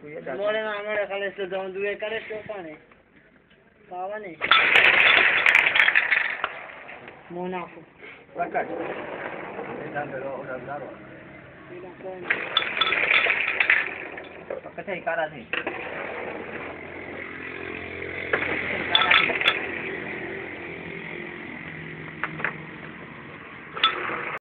Mori na amare kale se don duwe kale se pane. Kawa ne. Monaco. Pakat. Dah dah dah. Pakai cara ni.